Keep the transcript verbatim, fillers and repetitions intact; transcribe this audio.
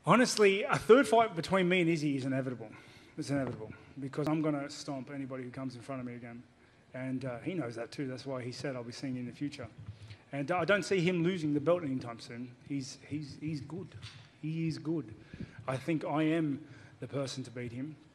Honestly, a third fight between me and Izzy is inevitable. It's inevitable because I'm going to stomp anybody who comes in front of me again. And uh, he knows that too. That's why he said I'll be seeing you in the future. And I don't see him losing the belt anytime soon. He's, he's, he's good. He is good. I think I am the person to beat him.